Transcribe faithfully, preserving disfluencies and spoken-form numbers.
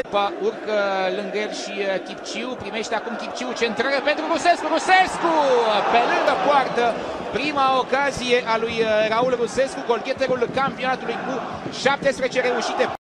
Urcă lângă el și Chipciu, primește acum Chipciu, centrare pentru Rusescu, Rusescu! Pe lângă poartă, prima ocazie a lui Raul Rusescu, golgheterul campionatului cu șaptesprezece reușite.